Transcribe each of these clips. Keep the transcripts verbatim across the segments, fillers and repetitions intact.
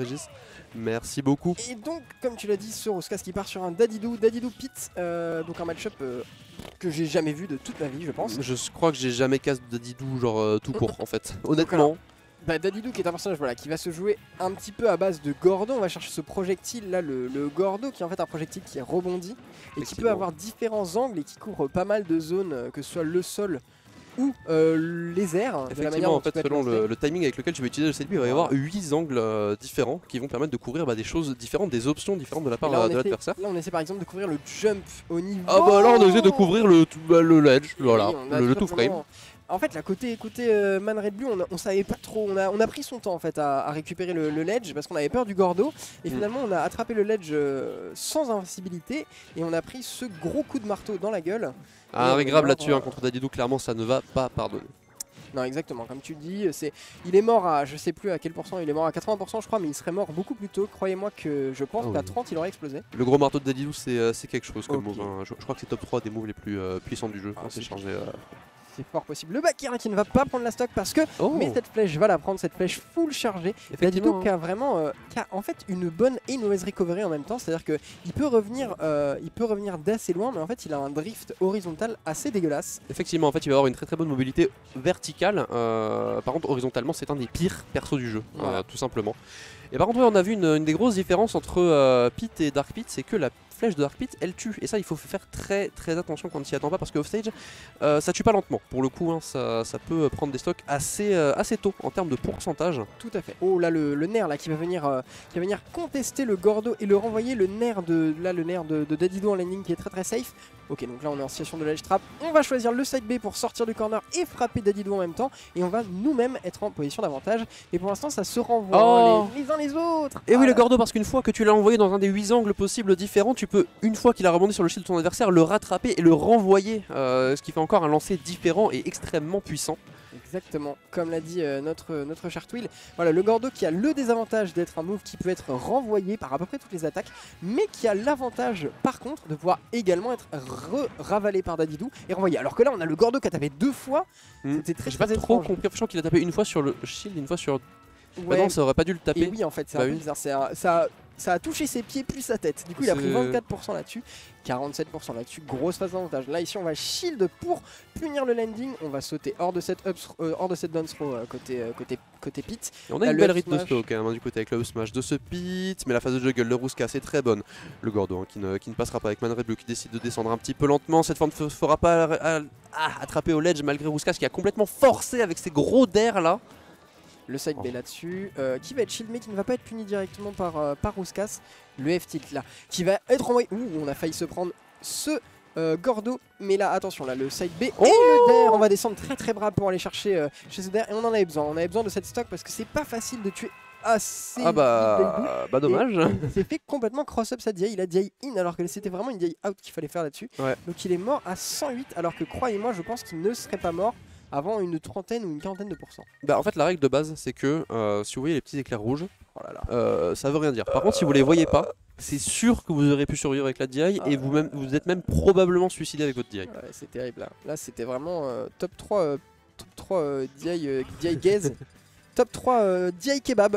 Régis. Merci beaucoup. Et donc, comme tu l'as dit, ce Rouskas qui part sur un Dadidou, Dadidou Pit, euh, donc un match-up euh, que j'ai jamais vu de toute ma vie, je pense. Je crois que j'ai jamais casse Dadidou, genre euh, tout court en fait. Honnêtement. Alors, bah, Dadidou qui est un personnage voilà, qui va se jouer un petit peu à base de Gordo. On va chercher ce projectile là, le, le Gordo, qui est en fait un projectile qui rebondit et qui peut avoir différents angles et qui couvre pas mal de zones, euh, que ce soit le sol ou euh, les airs. Effectivement, en fait, selon le, le timing avec lequel tu vas utiliser le C B, il va y avoir huit angles euh, différents qui vont permettre de couvrir bah, des choses différentes, des options différentes de la part de l'adversaire. Là, on essaie par exemple de couvrir le jump au niveau. Ah bah là, on essaie de couvrir le, bah, le ledge, voilà, oui, le, le tout frame. En fait, là, côté, côté euh, Man Red Blue, on, a, on savait pas trop. On a, on a pris son temps en fait à, à récupérer le, le ledge parce qu'on avait peur du Gordo. Et mm. finalement, on a attrapé le ledge euh, sans invincibilité et on a pris ce gros coup de marteau dans la gueule. Ah, un régrave là-dessus, euh... hein, contre Dadidou, clairement, ça ne va pas pardonner. Non, exactement, comme tu le dis, c'est, il est mort à, je sais plus à quel pourcent, il est mort à quatre-vingts pour cent je crois, mais il serait mort beaucoup plus tôt. Croyez-moi que je pense oh, qu'à oui. trente il aurait explosé. Le gros marteau de Dadidou, c'est euh, quelque chose comme okay. move. Hein. Je, je crois que c'est top trois des moves les plus euh, puissants du jeu. Ah, c'est chargé. Euh... C'est fort possible. Le Bakir qui ne va pas prendre la stock parce que oh. mais cette flèche va la prendre, cette flèche full chargée. Dadidou hein. qui a vraiment euh, qui a en fait une bonne et une mauvaise recovery en même temps, c'est-à-dire que il peut revenir euh, il peut revenir d'assez loin, mais en fait il a un drift horizontal assez dégueulasse. Effectivement, en fait il va avoir une très très bonne mobilité verticale. Euh, par contre horizontalement c'est un des pires persos du jeu, voilà. euh, tout simplement. Et par contre ouais, on a vu une, une des grosses différences entre euh, Pit et Dark Pit, c'est que la flèche de Dark Pit elle tue, et ça il faut faire très très attention quand on s'y attend pas, parce que offstage euh, ça tue pas lentement pour le coup, hein, ça, ça peut prendre des stocks assez, euh, assez tôt en termes de pourcentage. Tout à fait. Oh là le, le nerf là qui va venir euh, qui va venir contester le Gordo et le renvoyer, le nerf de là le nerf de, de Dadidou en landing qui est très très safe. Ok, donc là on est en situation de ledge trap, on va choisir le side B pour sortir du corner et frapper Dadidou en même temps, et on va nous-mêmes être en position d'avantage, et pour l'instant ça se renvoie oh les, les uns les autres. Et ah oui là. Le Gordo, parce qu'une fois que tu l'as envoyé dans un des huit angles possibles différents, tu peux, une fois qu'il a rebondi sur le shield de ton adversaire, le rattraper et le renvoyer, euh, ce qui fait encore un lancer différent et extrêmement puissant. Exactement, comme l'a dit euh, notre, notre cher Twill. Voilà, le Gordo qui a le désavantage d'être un move qui peut être renvoyé par à peu près toutes les attaques, mais qui a l'avantage par contre de pouvoir également être ravalé par Dadidou et renvoyé. Alors que là on a le Gordo qui a tapé deux fois, mmh. c'était très, très pas étrange. trop compris, sachant qu'il a tapé une fois sur le shield, une fois sur... Ouais. Bah non, ça aurait pas dû le taper. Et oui, en fait, c'est bah un peu oui. bizarre. C'est un, ça, ça a touché ses pieds plus sa tête. Du coup, il a pris vingt-quatre pour cent là-dessus, quarante-sept pour cent là-dessus. Grosse phase d'avantage. Là, ici, on va shield pour punir le landing. On va sauter hors de cette, up, euh, hors de cette down throw euh, côté, euh, côté, côté Pit. Et on a là, une belle rythme de stock hein, du côté avec le up smash de ce Pit. Mais la phase de juggle, le Rouskas est très bonne. Le Gordo hein, qui, ne, qui ne passera pas avec Man Red Blue qui décide de descendre un petit peu lentement. Cette fois ne fera pas à, à, à attraper au ledge malgré Rouskas qui a complètement forcé avec ses gros dares là. Le side B là-dessus, euh, qui va être shield mais qui ne va pas être puni directement par, euh, par Rouskas. Le F-tilt là, qui va être envoyé. Ouh, on a failli se prendre ce euh, Gordo. Mais là, attention, là, le side B oh et le dair. On va descendre très très bras pour aller chercher euh, chez ce dair. Et on en avait besoin. On avait besoin de cette stock parce que c'est pas facile de tuer assez. Ah bah, bah dommage. Il s'est fait complètement cross-up sa D I. Il a D I in alors que c'était vraiment une D I out qu'il fallait faire là-dessus. Ouais. Donc il est mort à cent huit alors que croyez-moi, je pense qu'il ne serait pas mort avant une trentaine ou une quarantaine de pourcents. Bah en fait la règle de base c'est que euh, si vous voyez les petits éclairs rouges, oh là là. Euh, ça veut rien dire. Par contre si vous les voyez pas, c'est sûr que vous aurez pu survivre avec la D I ah, et vous, même, vous êtes même probablement suicidé avec votre D I. Ouais, c'est terrible là. Là c'était vraiment euh, top trois, euh, top trois euh, D I, euh, D I gaze, top trois euh, D I kebab.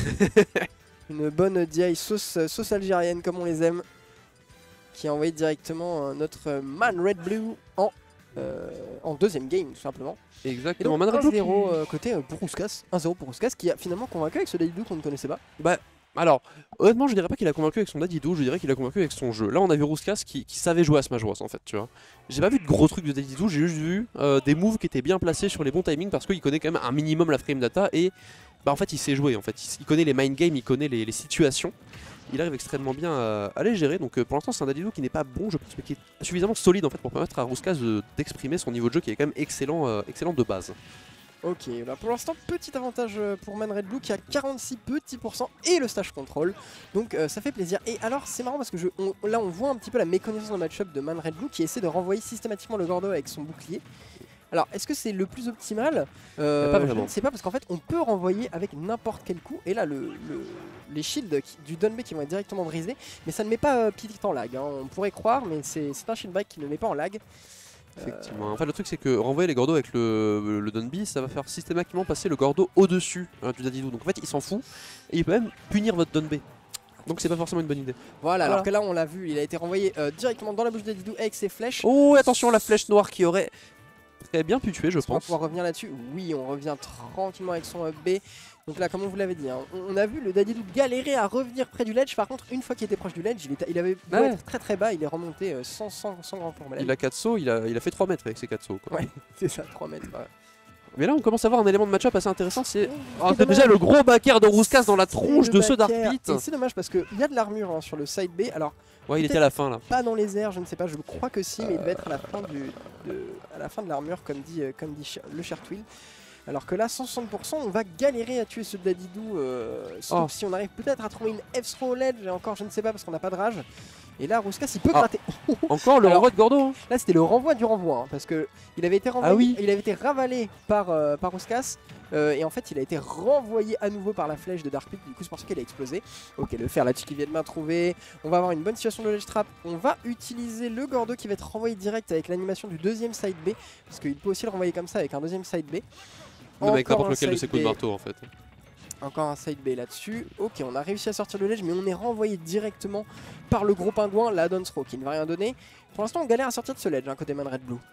Une bonne D I sauce, sauce algérienne comme on les aime, qui a envoyé directement euh, notre Man Red Blue en Euh, en deuxième game tout simplement. Exactement. un zéro euh, côté euh, pour Rouskas, un zéro pour Rouskas qui a finalement convaincu avec ce Dadidou qu'on ne connaissait pas. Bah alors honnêtement je dirais pas qu'il a convaincu avec son Dadidou, je dirais qu'il a convaincu avec son jeu. Là on a vu Rouskas qui, qui savait jouer à Smash Bros en fait tu vois. J'ai pas vu de gros trucs de Dadidou, j'ai juste vu euh, des moves qui étaient bien placés sur les bons timings parce qu'il connaît quand même un minimum la frame data et bah en fait il sait jouer en fait, il, il connaît les mind games, il connaît les, les situations. Il arrive extrêmement bien à, à les gérer, donc euh, pour l'instant c'est un Dadidou qui n'est pas bon je pense mais qui est suffisamment solide en fait pour permettre à Rouskas d'exprimer son niveau de jeu qui est quand même excellent, euh, excellent de base. Ok, là pour l'instant petit avantage pour Man Red Blue qui a quarante-six petits pourcents et le stage control, donc euh, ça fait plaisir. Et alors c'est marrant parce que je, on, là on voit un petit peu la méconnaissance de match-up de Man Red Blue qui essaie de renvoyer systématiquement le Gordo avec son bouclier. Alors, est-ce que c'est le plus optimal? euh, Pas vraiment. Je ne sais pas, parce qu'en fait, on peut renvoyer avec n'importe quel coup. Et là, le, le, les shields qui, du Dunbay qui vont être directement brisés. Mais ça ne met pas euh, Pit en lag. Hein. On pourrait croire, mais c'est un shield break qui ne met pas en lag. Effectivement. En fait, le truc, c'est que renvoyer les Gordo avec le, le Dunby, ça va faire systématiquement passer le Gordo au-dessus hein, du Dadidou. Donc en fait, il s'en fout et il peut même punir votre Dunby. Donc c'est pas forcément une bonne idée. Voilà, Voilà. alors que là, on l'a vu, il a été renvoyé euh, directement dans la bouche de Dadidou avec ses flèches. Oh, attention, la flèche noire qui aurait très bien pu tuer, je Est-ce qu'on va pense. pouvoir revenir là-dessus? Oui, on revient tranquillement avec son up B. Donc là, comme on vous l'avait dit, hein, on on a vu le Dadidou galérer à revenir près du ledge. Par contre, une fois qu'il était proche du ledge, il, était, il avait beau Ouais. être très très bas, il est remonté euh, sans, sans, sans grand problème. Il a quatre sauts, il a, il a fait trois mètres avec ses quatre sauts. Quoi. Ouais, c'est ça, trois mètres. Ouais. Mais là, on commence à voir un élément de match-up assez intéressant. C'est Oh, oh, déjà le gros backer de Rouskas dans la tronche C'est de le ce Dark backer. Pit. Et c'est dommage parce qu'il y a de l'armure hein, sur le side B. Alors, Ouais, il était à la fin là. pas dans les airs, je ne sais pas, je crois que si, mais il devait être à la fin, du, de, à la fin de l'armure, comme dit, euh, comme dit Cher- le Chertwill. Alors que là, cent soixante pour cent, on va galérer à tuer ce Dadidou. Euh, sauf Oh. si on arrive peut-être à trouver une F-throw ledge, et encore, je ne sais pas parce qu'on n'a pas de rage. Et là, Rouskas, il peut Ah. gratter. Encore le Alors- renvoi de Gordo. Hein. Là, c'était le renvoi du renvoi, hein, parce que il avait été renvoyé, Ah oui. il avait été ravalé par, euh, par Rouskas, euh, et en fait, il a été renvoyé à nouveau par la flèche de Dark Pit. Du coup, c'est pour ça qu'il a explosé. Ok, le fer là-dessus qui vient de main trouver. On va avoir une bonne situation de ledge trap. On va utiliser le Gordo qui va être renvoyé direct avec l'animation du deuxième side B, parce qu'il peut aussi le renvoyer comme ça avec un deuxième side B. Même avec Encore n'importe un lequel de side ses coups de B. marteau en fait. Encore un side B là-dessus. Ok, on a réussi à sortir le ledge, mais on est renvoyé directement par le gros pingouin, la Dance Throw, qui ne va rien donner. Pour l'instant, on galère à sortir de ce ledge, hein, côté Man Red Blue.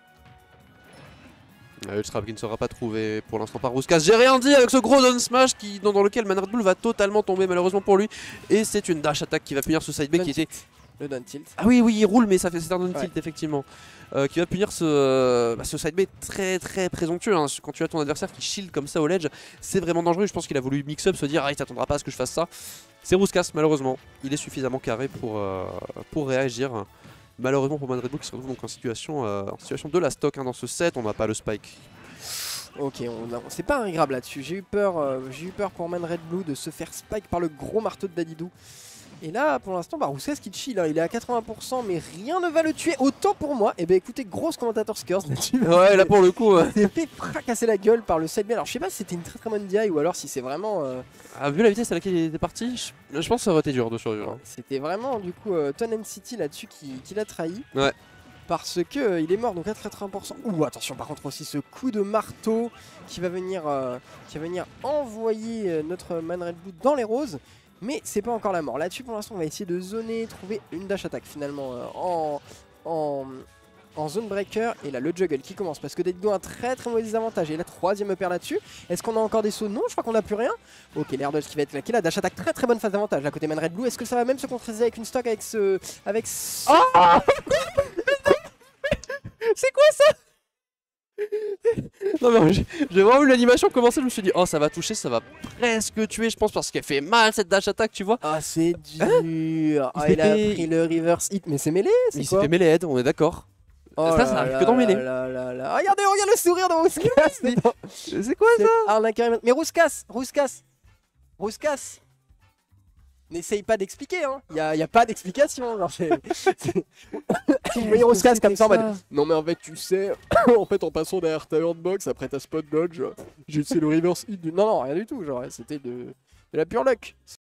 Le trap qui ne sera pas trouvé pour l'instant par Rouskas. J'ai rien dit avec ce gros down smash qui, dans, dans lequel Man Red Bull va totalement tomber malheureusement pour lui. Et c'est une dash attack qui va punir ce side B Down qui était. Le down tilt. Ah oui, oui, il roule, mais ça fait c'est un down Ouais. tilt effectivement. Euh, qui va punir ce, euh, bah, ce side B très très présomptueux. Hein. Quand tu as ton adversaire qui shield comme ça au ledge, c'est vraiment dangereux. Je pense qu'il a voulu mix-up, se dire ah, il s'attendra pas à ce que je fasse ça. C'est Rouskas, malheureusement. Il est suffisamment carré pour, euh, pour réagir. Malheureusement pour Man Red Bull qui se retrouve donc en situation, euh, en situation de la stock hein, dans ce set. On n'a pas le spike. Ok, on, a- on s'est pas grave là-dessus. J'ai eu peur, euh, j'ai eu peur pour Man Red Blue de se faire spike par le gros marteau de Dadidou. Et là, pour l'instant, bah, Rouskas qui chill, hein, il est à quatre-vingts pour cent, mais rien ne va le tuer. Autant pour moi. Et ben écoutez, grosse commentator Skurs là-dessus. Ouais, là pour le coup. euh, Il s'est fait fracasser la gueule par le side B. Alors je sais pas si c'était une très très bonne D I ou alors si c'est vraiment. euh, Ah, vu la vitesse à laquelle il était parti, je, je pense que ça aurait été dur de survivre. hein. C'était vraiment du coup euh, Ton N City là-dessus qui, qui l'a trahi. Ouais. Parce que euh, il est mort donc à quatre-vingts pour cent. Ouh attention par contre aussi ce coup de marteau qui va venir, euh, qui va venir envoyer euh, notre Man Red Blue dans les roses. Mais c'est pas encore la mort. Là-dessus pour l'instant on va essayer de zoner, trouver une dash attack finalement euh, en, en, en zone breaker. Et là le juggle qui commence parce que Dadidou a un très très mauvais désavantage. Et la troisième upper là-dessus. Est-ce qu'on a encore des sauts? Non, je crois qu'on a plus rien. Ok, l'air dodge qui va être claqué. La dash attack très très bonne phase d'avantage à côté Man Red Blue. Est-ce que ça va même se concrétiser avec une stock avec ce... Avec ce... C'est quoi ça? Non mais j'ai j'ai vraiment vu l'animation commencer, je me suis dit oh ça va toucher, ça va presque tuer je pense parce qu'elle fait mal cette dash attack tu vois. Ah c'est dur. Ah, Il il a s'est fait- pris le reverse hit. Mais c'est mêlé, c'est Il s'est quoi? fait mêler head, on est d'accord. Oh ça, là ça arrive là que dans là mêlée. là là là. Regardez, regarde le sourire de Rouskas. Mais- C'est quoi ça? C'est arnaque à rien. Mais Rouskas, Rouskas, Rouskas. N'essaye pas d'expliquer, hein. Il y a, y a pas d'explication. genre, c'est- c'est- Vous voyez Rouskas comme ça en mode. Non mais en fait tu sais, en fait en passant derrière ta hurtbox après ta spot dodge, j'ai utilisé le reverse hit du... Non non rien du tout, genre c'était de, de la pure luck.